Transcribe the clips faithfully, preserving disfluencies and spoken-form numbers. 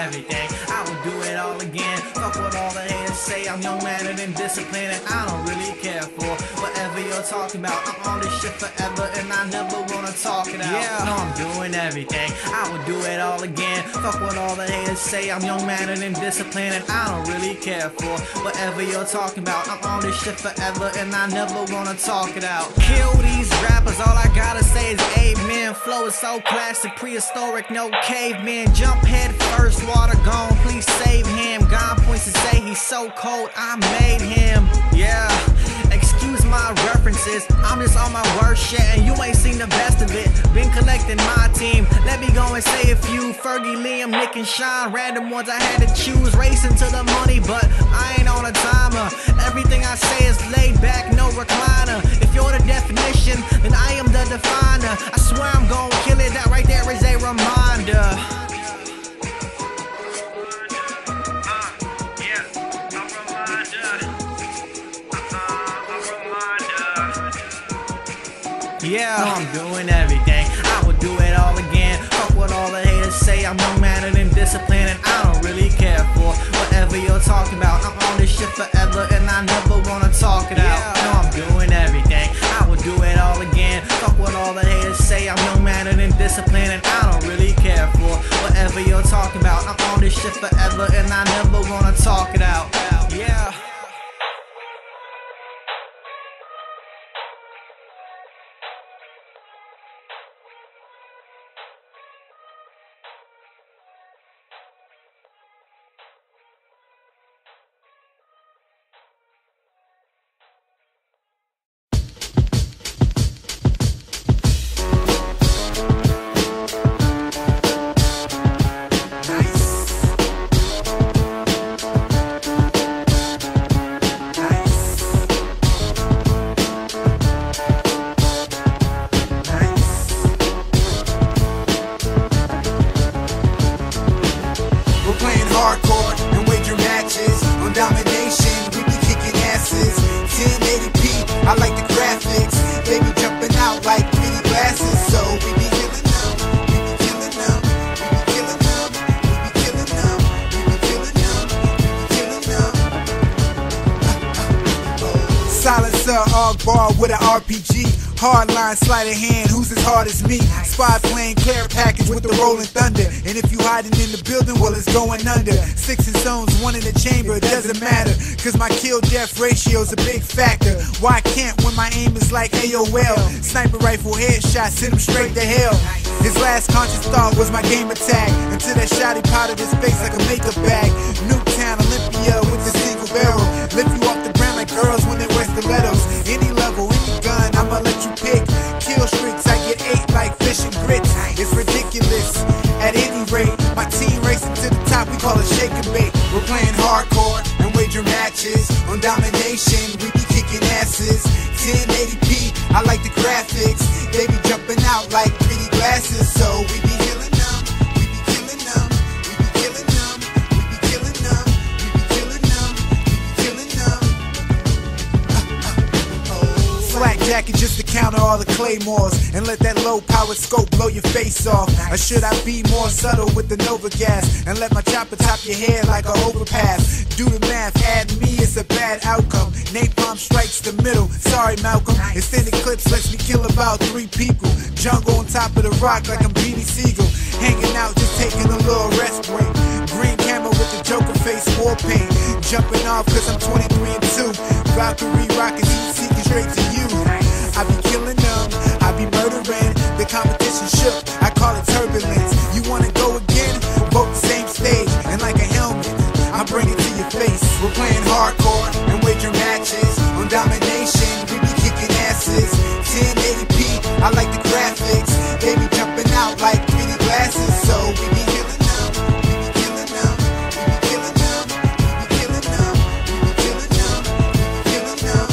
everything. I will do it all again. Fuck what all the haters say. I'm young, man, and indisciplined, and I don't really care for whatever you're talking about. I'm on this shit forever, and I never wanna talk it out. Yeah, no, I'm doing everything. I will do it all again. Fuck what all the haters say. I'm young, man, and indisciplined, and I don't really care for whatever you're talking about. I'm on this shit forever, and I never wanna talk it out. Kill these rappers, all I gotta say is amen. Flow is so classic, prehistoric, no caveman. Jump head first, water gone, please save him. God points to say he's so cold, I made him. Yeah, excuse my references, I'm just on my worst shit, and you ain't seen the best of it. Been collecting my team, let me go and say a few. Fergie, Liam, Nick, and Sean, random ones I had to choose. Racing to the money, but I ain't on a timer. Everything I say is laid back, no recliner. If you're the definition, then I am the definer. I swear I'm gonna kill it, that right there is a reminder. Yeah, no, I'm doing everything. I will do it all again. Fuck what all the haters say. I'm young, man, and indisciplined, and I don't really care for whatever you're talking about. I'm on this shit forever, and I never wanna talk it out. No, I'm doing everything. I will do it all again. Fuck what all the haters say. I'm young, man, and indisciplined, and I don't really care for whatever you're talking about. I'm on this shit forever, and I never wanna talk it out. Yeah. Hardcore and wager matches on domination. We be kicking asses. ten eighty p. I like the graphics. They be jumping out like pretty glasses. So we be killing them. We be killing them. We be killing them. We be killing them. We be killing them. We be killing them. Silencer, Og bar with an R P G. Hardline, sleight of hand, who's as hard as me? Spy plane, clear package with the rolling thunder. And if you hiding in the building, well, it's going under. Six in zones, one in the chamber, it doesn't matter. Cause my kill-death ratio's a big factor. Why can't when my aim is like A O L? Sniper rifle headshot, send him straight to hell. His last conscious thought was my game attack. Until that shot he powdered his face like a makeup bag. Newtown, Olympia with the single barrel. Lift you off the ground like girls when they wear stilettos. Any level, any gun, I'ma let you pick. Kill streaks, I get eight like fish and grits. It's ridiculous. At any rate, my team racing to the top, we call it shake and bake. We're playing hardcore and wager matches on domination. We be kicking asses. ten eighty p. I like the graphics. They be jumping out like pretty glasses. So we be killing them. We be killing them. We be killing them. We be killing them. We be killing them. We be killing them. Slack jacket just to counter all the claymores and let that low powered scope blow your face off. Or should I be more subtle with the Nova gas and let my chopper top your head like an overpass? Do the math, add me, it's a bad outcome. Napalm strikes the middle, sorry Malcolm. Extended clips lets me kill about three people. Jungle on top of the rock like I'm Beanie Siegel. Hanging out, just taking a little rest break. Green camera with the Joker face, war paint. Jumping off cause I'm twenty-three and two. Valkyrie rockin' heat seeking straight to you. I be killing them, I be murdering. The competition shook, I call it turbulence. You wanna go again? Both the same stage, and like a helmet, I bring it to your face. We're playing hardcore and wager matches on domination. We be kicking asses. ten eighty p. I like the graphics. They be jumping out like pretty glasses. So we be killing them. We be killing them. We be killing them. We be killing them. We be killing them. We be killing them.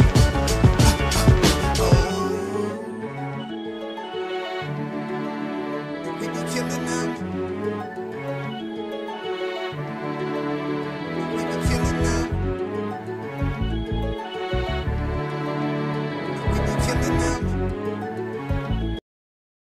We be killing them. We be killing them. We be killing them.